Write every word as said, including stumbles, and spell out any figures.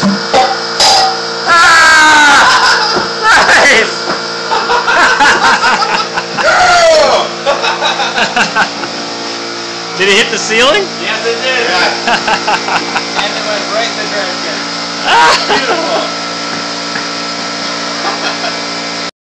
Did it hit the ceiling? Yes, it did. And it went right in the trash can. Beautiful.